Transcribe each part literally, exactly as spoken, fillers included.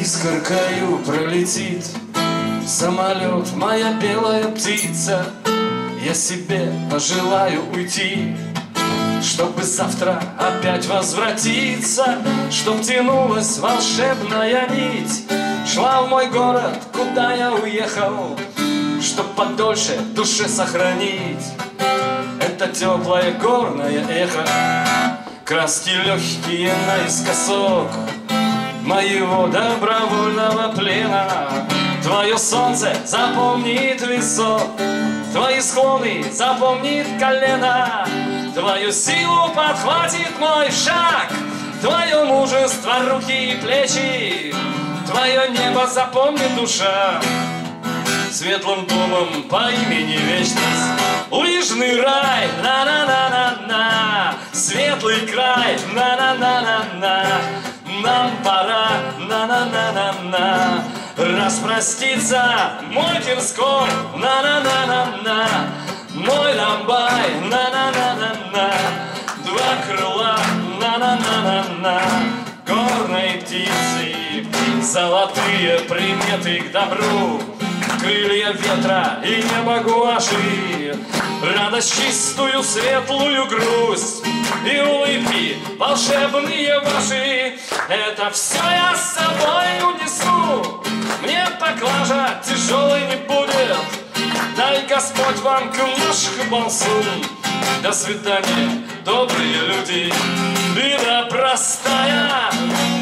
искоркою пролетит самолет, моя белая птица. Я себе пожелаю уйти, чтобы завтра опять возвратиться, чтоб тянулась волшебная нить, шла в мой город, куда я уехал, чтоб подольше душе сохранить это теплое горное эхо, краски легкие наискосок моего добровольного плена. Твое солнце запомнит висок, твои склоны запомнит колено, твою силу подхватит мой шаг, твое мужество руки и плечи, твое небо запомнит душа светлым домом по имени Вечность. Лыжный рай, на-на-на-на-на, светлый край, на-на-на-на-на, нам пора, на-на-на-на-на, распроститься мой Тверской, на-на-на-на-на, мой Донбай, на-на-на-на-на, два крыла, на-на-на-на-на, горной птицы, золотые приметы к добру, крылья ветра и небо гуаши, радость чистую, светлую грусть и улыбки волшебные ваши. Это все я с собой унесу, мне поклажа тяжелой не будет, дай Господь вам кумаш хбалсун. До свидания, добрые люди, беда простая,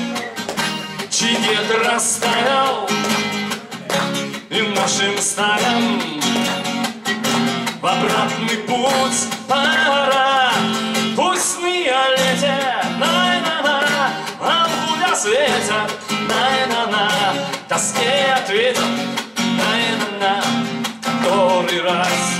чей дед растаял, и нашим стаям в обратный путь пора. Пусть летят, най-на-на, а куда светят, най-на-на, тоске ответят, най-на-на, который раз.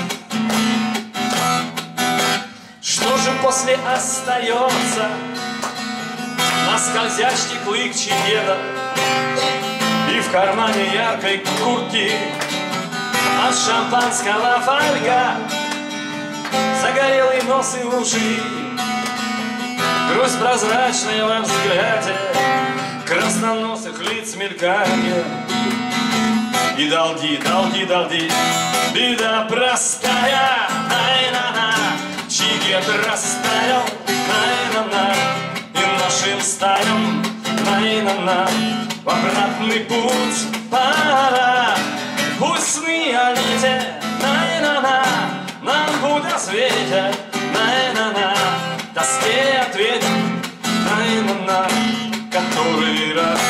Что же после остается на скользящий клык чьеда и в кармане яркой куртки от шампанского фольга, загорелый нос и уши, грусть прозрачная во взгляде, красноносых лиц мельканье и долги, долги, долги, беда простая, най-на-на, чей дед растаял, най-на-на, и нашим стаям, най-на-на, в обратный путь пора. Пусть сны о лете, най-на-на, нам куда светят, най-на-на, тоске ответят, най-на-на, который раз,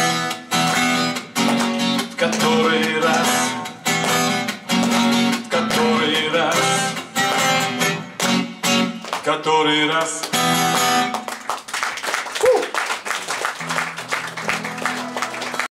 в который раз, в который раз, в который раз.